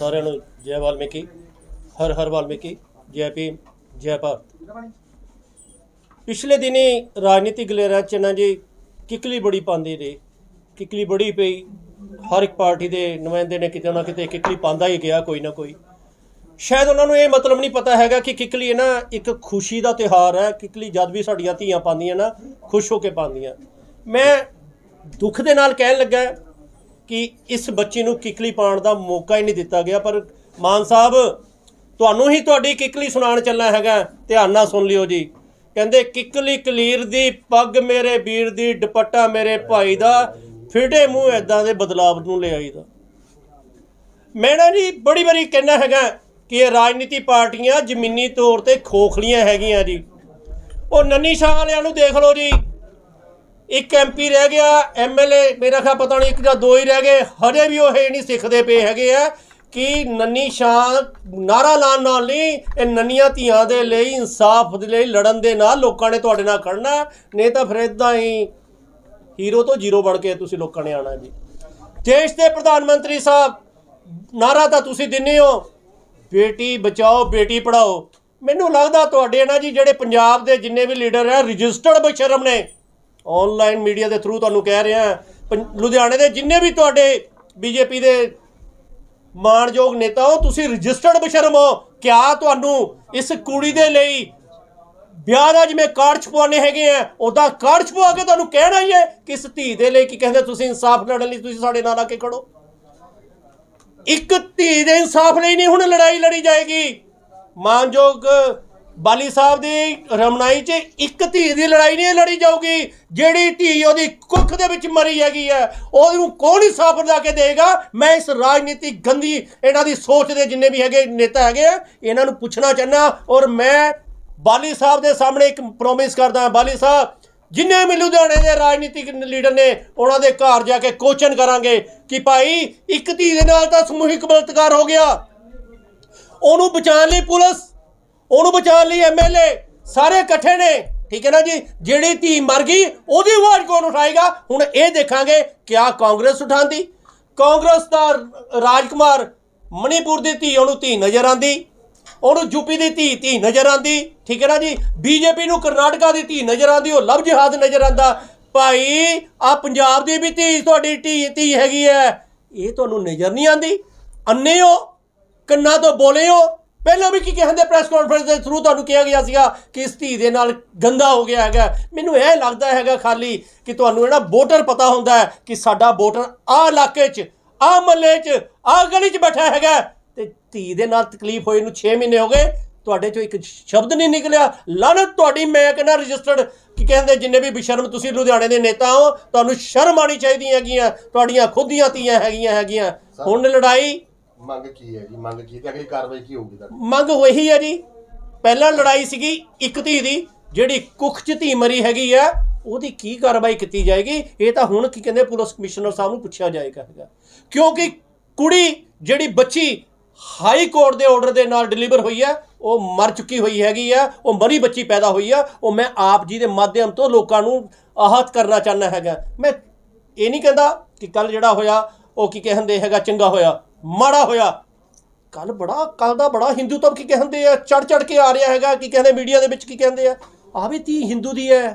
सारिਆਂ ਨੂੰ जय वाल्मीकि, हर हर वाल्मीकि, जय भीम, जय भारत। पिछले दिनी राजनीतिक गलेरा च ना जी किकली बड़ी पाती रही, किकली बड़ी पई। हर एक पार्टी के नुमाइंदे ने किते ना किते किकली पांदा ही गया कोई ना कोई। शायद उन्होंने ये मतलब नहीं पता हैगा कि किकली है ना एक खुशी का त्यौहार है। किकली जद भी साड़ियाँ धीआं पांदियां ना खुश होकर पांदियां। मैं दुख दे नाल कहन लगा कि इस बच्ची नूं किकली पाउण दा मौका ही नहीं दिता गया। पर मान साहब तुहानूं ही तुहाडी किकली सुनाण चलना हैगा, ध्यान नाल सुन लिओ जी। कहंदे किकली कलीर दी पग मेरे वीर दी दुपट्टा मेरे भाई दा, फिटे मूँह इदां दे बदलाव नूं ले आईदा। मैं ना जी बड़ी बारी कहना हैगा कि ये राजनीति पार्टियां जमीनी तौर पर खोखलियां हैगियां जी। वो नन्नी शाह वालियां नूं देख लो जी, एक MP रह गया, MLA मेरा ख्याल पता नहीं एक या दो ही रह गए। हजे भी वो नहीं सिखते पे है कि नन्नी शाह नारा लाने नाल नहीं, नन्नियां धीआं दे लई इंसाफ दे लई लड़न दे नाल लोकां ने तुहाडे नाल खड़ना, नहीं तो फिर इदां ही हीरो तो जीरो बन के तुसीं लोकां ने आना जी। देश के प्रधानमंत्री साहब नारा तो तुसीं दिंदे हो बेटी बचाओ बेटी पढ़ाओ। मैनूं लगदा तुहाडे ना जी जिहड़े पंजाब दे जिन्ने भी लीडर है रजिस्टर्ड बेशरम ने। ऑनलाइन मीडिया के थ्रू तुहानूं कह रहे हैं लुधियाने के जिन्ने भी तुहाडे BJP के माणयोग नेता हो, तुसीं रजिस्टर्ड बेशरम हो। क्या तुहानूं इस कुड़ी दे लई ब्याह दा जिवें कार्ड छपवाने हैगे आ उदां कार्ड छपवा के तुहानूं कहना ही है कि इस धी दे लई की कहंदे तुसीं इंसाफ लड़न लई तुसीं साडे नाल आके खड़ो। एक धी दे इंसाफ लई नहीं हुण लड़ाई लड़ी जाएगी। मानयोग बाली साहब की रमनाई च एक धी की लड़ाई नहीं लड़ी जाऊगी। जिहड़ी धी उहदी कुख दे विच मरी हैगी है उहनूं कौन इंसाफ दिला के देगा। मैं इस राजनीतिक गंदी इन्हां दी सोच दे जिन्ने भी हैगे नेता हैगे इन्हां नूं पुछना चाहना। और मैं बाली साहब के सामने एक प्रोमिस करदा, बाली साहब जिन्ने भी लुधियाने के राजनीतिक लीडर ने उन्होंने घर जाके क्वेश्चन करांगे कि भाई एक धी दे नाल तां समूहिक बलात्कार हो गया, उहनूं बचाउण लई पुलिस, उन्होंने बचाने लिए MLA सारे इकट्ठे ने, ठीक है ना जी। जिहड़ी धी मर गई उहदी आवाज़ कौन उठाएगा। हुण ये देखांगे क्या कांग्रेस उठांदी। कांग्रेस का राजकुमार मणिपुर की धी उहनूं धी नज़र आंदी, उहनूं यूपी की धी नज़र आंदी, ठीक है ना जी। BJP नूं कर्नाटका की धी नज़र आंदी, वो लव जिहाद नज़र आंदा। भाई आ पंजाब की भी धी तुहाडी धी हैगी है, ये तुहानूं नज़र नहीं आंदी। अन्ने हो, कन्ना तो बोले हो। पहला भी की कहते प्रेस कॉन्फ्रेंस के थ्रू तुहानूं कहा गया सीगा कि इस धी दे नाल गंदा हो गया है। मैनूं यह लगता है खाली कि तुहानूं इहड़ा वोटर पता होंदा है कि साडा वोटर आ इलाके च आ महल्ले च आ गली च बैठा है ते धी दे नाल तकलीफ होए नूं 6 महीने हो गए, तुहाडे चों एक शब्द नहीं निकलिया। लानत तुहाडी। मैं कहना रजिस्टर्ड की कहते जिन्ने भी बेशरम तुसीं लुधियाने के नेता हो, तुहानूं शर्म आनी चाहिए हैगियां, तुहाडीआं खुद दीआं धीआं हैगियां। हुण लड़ाई मंग की है जी, मंग की ते अगली कार्रवाई की होगी? मंग वही है जी। पहला लड़ाई सीगी एक धी दी, जिहड़ी कुख च धी मरी हैगी है ਉਹਦੀ की कार्रवाई की जाएगी। ये तो हुण की कहते पुलिस कमिश्नर साहब नूं पुछया जाएगा हैगा, क्योंकि कुड़ी जिहड़ी बच्ची हाई कोर्ट के ऑर्डर के नाल डिलीवर हुई है वो मर चुकी हुई हैगी है, वो मरी बच्ची पैदा हुई है। वो मैं आप जी के माध्यम तो लोगों नूं आहत करना चाहना हैगा। मैं ये नहीं कहता कि कल जिहड़ा होया वो की कहते हैगा चंगा होया माड़ा होया। कल दा बड़ा हिंदूत्व की कहते हैं चढ़ चढ़ के आ रहा है कि कहते मीडिया के विच की कहते हैं आ भी धी हिंदू दी है।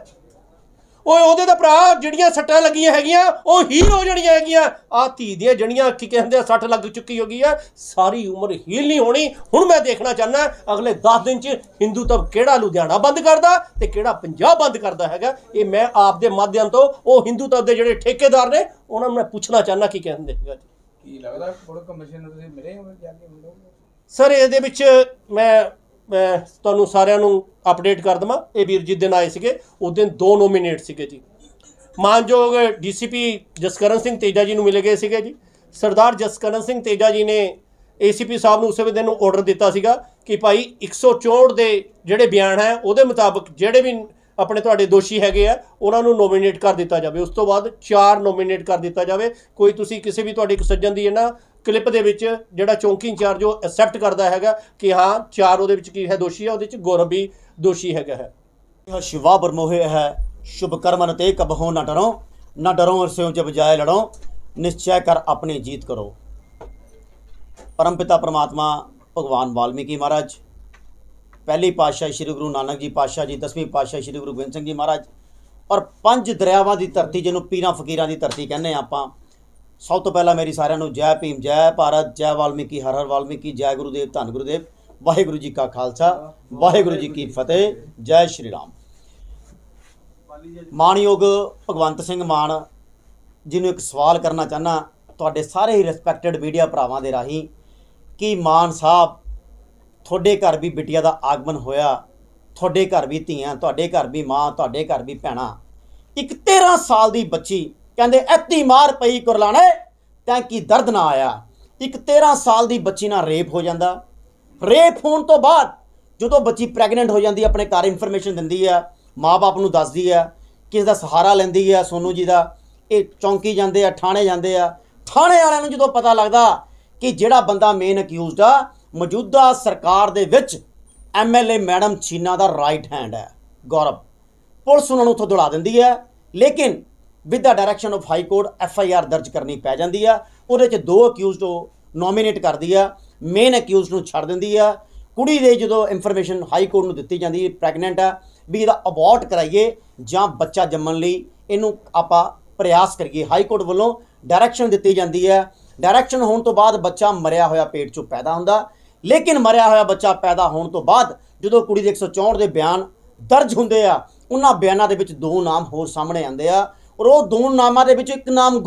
ਉਹਦੇ ਦਾ ਭਰਾ ਜਿਹੜੀਆਂ ਸੱਟਾਂ ਲੱਗੀਆਂ ਹੈਗੀਆਂ ਉਹ ਹੀਲ ਹੋ ਜਾਣੀਆਂ ਹੈਗੀਆਂ। ਆ ਧੀ ਦੀਆਂ ਜਿਹੜੀਆਂ ਕੀ ਕਹਿੰਦੇ ਸੱਟ ਲੱਗ ਚੁੱਕੀ ਹੋਗੀ ਆ ਸਾਰੀ ਉਮਰ ਹੀਲ ਨਹੀਂ ਹੋਣੀ। ਹੁਣ ਮੈਂ ਦੇਖਣਾ ਚਾਹੁੰਦਾ ਅਗਲੇ 10 ਦਿਨ 'ਚ ਹਿੰਦੂਤਵ ਕਿਹੜਾ ਲੁਧਿਆਣਾ ਬੰਦ ਕਰਦਾ ਤੇ ਕਿਹੜਾ ਪੰਜਾਬ ਬੰਦ ਕਰਦਾ ਹੈਗਾ। ਇਹ ਮੈਂ ਆਪ ਦੇ ਮਾਧਿਅਮ ਤੋਂ ਉਹ ਹਿੰਦੂਤਵ ਦੇ ਜਿਹੜੇ ਠੇਕੇਦਾਰ ਨੇ ਉਹਨਾਂ ਨੂੰ ਮੈਂ ਪੁੱਛਣਾ ਚਾਹੁੰਦਾ ਕੀ ਕਹਿੰਦੇ ਹੈਗਾ ਜੀ। ਕੀ ਲੱਗਦਾ ਪੁਲਿਸ ਕਮਿਸ਼ਨਰ ਤੁਸੀਂ ਮਿਲੇ ਹੋ ਜਾ ਕੇ ਮਿਲੋਗੇ? ਸਰ ਇਹਦੇ ਵਿੱਚ ਮੈਂ ਤੁਹਾਨੂੰ ਸਾਰਿਆਂ ਨੂੰ अपडेट कर देवां। ये वीर जिस दिन आए थे उस दिन 2 नोमीनेट से जी। मानयोग DCP जसकरण सिंह तेजा जी मिले गए थे जी। सरदार जसकरण सिंह तेजा जी ने ACP साहब ने उस दिन ऑर्डर दिता सीगा कि भाई 164 के जोड़े बयान है वो मुताबिक जोड़े भी अपने तुहाडे दोषी हैगे आ उन्होंने नोमीनेट कर दिता जाए। उस तो बाद 4 नोमीनेट कर दिता जाए। कोई तुसी किसी भी तुहाडे सज्जन की है ना क्लिप दे विच जिहड़ा चौंकी इंचार्ज वो एक्सैप्ट करता है कि हाँ 4 वो की है दोषी है, वो गौरव भी दोषी है। शिवा बरमोहे है शुभ कर्म ते कबहो न डरो से जब जाए लड़ो निश्चय कर अपनी जीत करो। परमपिता परमात्मा भगवान वाल्मीकि महाराज, पहली पातशाह श्री गुरु नानक जी पातशाह जी, 10वीं पातशाह श्री गुरु गोबिंद सिंह जी महाराज और 5 दरियावां की धरती जिन्हों पीरां फकीरां की धरती कहने आपां। सब तो पहला मेरी सारिਆਂ ਨੂੰ जय भीम, जय भारत, जय वाल्मीकि, हर हर वाल्मीकि, जय गुरुदेव, धन गुरुदेव, वाहिगुरु जी का खालसा, वाहिगुरु जी की फतेह, जय श्री राम। मानयोग भगवंत सिंह मान जिन्होंने एक सवाल करना चाहना तुहाडे सारे ही रिस्पैक्टेड मीडिया भरावां दे राही कि मान साहब तुहाडे घर भी बिटिया का आगमन होया, तुहाडे घर भी धीआं, तुहाडे घर भी माँ, तुहाडे घर भी भैणां, एक 13 साल की बच्ची कहते ऐती मार पई कुरलाने तैं की दर्द ना आया। एक 13 साल की बच्ची ना रेप हो जाता। रेप होने तो बाद जो बच्ची प्रैगनेंट हो जाती है, अपने घर इंफॉर्मेशन दिंदी है, माँ बाप नूं दसदी है, किसी का सहारा लैंदी है, सोनू जी का, ये चौंकी जाते हैं, थाने जाते हैं। थाने वालिਆਂ ਨੂੰ जो पता लगता कि जिहड़ा बंदा मेन अक्यूज़ड आ मौजूदा सरकार दे विच MLA मैडम चीना का राइट हैंड है गौरव, पुलिस उन्होंने उत्थों दौड़ा दिंदी है, लेकिन with the direction of high court FIR दर्ज करनी पै जाती है। उहदे च 2 अक्यूज़ड नॉमीनेट करती है, मेन अक्यूज़ड नूं छड्ड दिंदी है। कुड़ी दे जो इंफॉर्मेशन हाई कोर्ट नूं दित्ती जाती है प्रैगनेंट है भी इहदा अबॉर्ट कराइए जां बच्चा जम्मण लई इहनूं आपां प्रयास करिए, हाई कोर्ट वालों डायरैक्शन दित्ती जाती है। डायरैक्शन होने तो बाद बच्चा मरिया होया पेट चों पैदा हुंदा, लेकिन मरिया होया बच्चा पैदा होने तो बाद जो कुड़ी दे 164 के बयान दर्ज होंदे आ, उन्हां बयानां दे विच 2 नाम होर सामने आंदे आ और वो 2 नामां दे विच एक नाम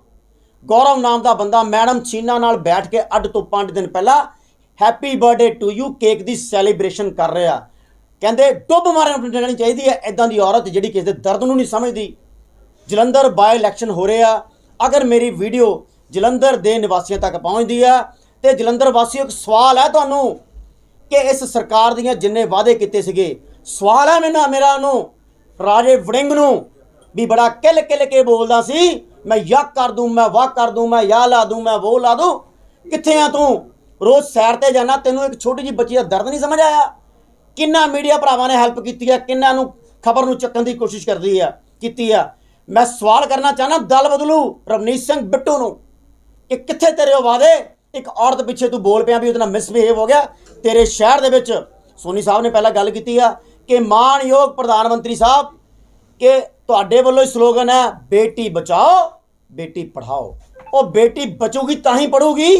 गौरव नाम का बंदा मैडम चीना नाल बैठ के अड तो 5 दिन पहला happy birthday to you cake की सैलीब्रेशन कर रहा। कहते डुब मारन जानी चाहिए है इदां दी औरत जिहड़ी किसी दे दर्द नूं नहीं समझदी। जलंधर बाय इलैक्शन हो रहा, अगर मेरी वीडियो जलंधर दे निवासियों तक पहुँचती है तो जलंधर वासियों एक सवाल है तुहानूं कि इस सरकार दीयां जिन्ने वादे किए सीगे, सवाल है मेरा उन्होंने राजे वड़िंग नूं भी बड़ा किल के बोलदा सी, मैं यक कर दूँ, मैं वाह कर दूँ, मैं या ला दूँ, मैं वो ला दूँ। कित्थे आ तू? रोज़ सैर ते जाना, तेनों एक छोटी जी बच्ची का दर्द नहीं समझ आया? किन्ना मीडिया भरावां ने हैल्प की है, किन्ना नूं खबर नूं चक्कण की कोशिश करती है। मैं सवाल करना चाहना दल बदलू रवनीत सिंह बिट्टू नूं कि कित्थे तेरे वो वादे? एक औरत पिछे तू बोल पिया भी उहदे नाल मिसबिहेव हो गया तेरे शहर दे विच। सोनी साहब ने पहला गल की है कि मानयोग प्रधानमंत्री साहब कि तुहाडे वल्लों स्लोगन है बेटी बचाओ बेटी पढ़ाओ। और बेटी बचूगी तां ही पढ़ूगी।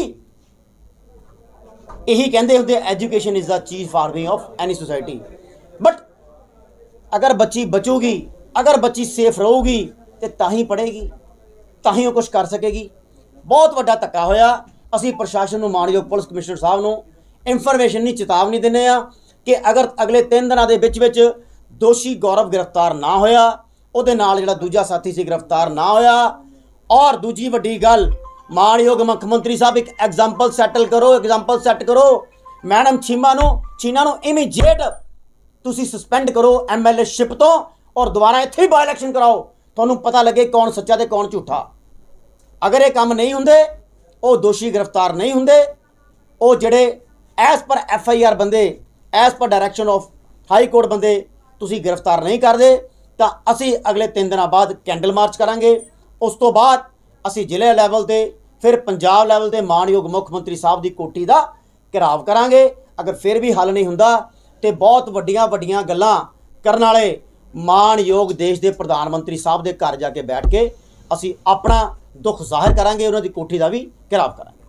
यही कहते होंगे education is the chief army of any society. But अगर बच्ची बचूगी, अगर बच्ची सेफ रहूगी तो तां ही पढ़ेगी, तां ही वो कुछ कर सकेगी। बहुत वड्डा धक्का होया। असी प्रशासन नूं मानयोग पुलिस कमिश्नर साहब नूं इंफॉर्मेशन नहीं चेतावनी दिंदे आ कि अगर अगले 3 दिनों के विच दोषी गौरव गिरफ्तार ना होया, उहदे नाल जिहड़ा दूजा साथी से गिरफ्तार ना होया। और दूजी वड्डी गल मानयोग मुख्यमंत्री साहब एक एग्जाम्पल सैटल करो, एग्जाम्पल सैट करो। मैडम चीना नूं इमीजिएट तुसी सस्पेंड करो MLA शिप तो और दोबारा इत्थे ही बाय इलैक्शन कराओ, तुहानूं पता लगे कौन सच्चा ते कौन झूठा। अगर ये काम नहीं हुंदे, वो दोषी गिरफ्तार नहीं हुंदे, वो जिहड़े एज पर FIR बंदे, as per direction of high court बंदे तुसी गिरफ्तार नहीं करदे, तो असी अगले 3 दिनों बाद कैंडल मार्च करांगे। उस तो बाद असी जिले लैवल ते फिर पंजाब लैवल ते मानयोग मुख्यमंत्री साहब की कोठी का घेराव करांगे। अगर फिर भी हल नहीं हुंदा तो बहुत वड्डियां गल्लां करन वाले मानयोग देश के प्रधानमंत्री साहब के घर जाके बैठ के असी अपना दुख जाहिर करांगे, उन्हां दी कोठी का भी घेराव करांगे।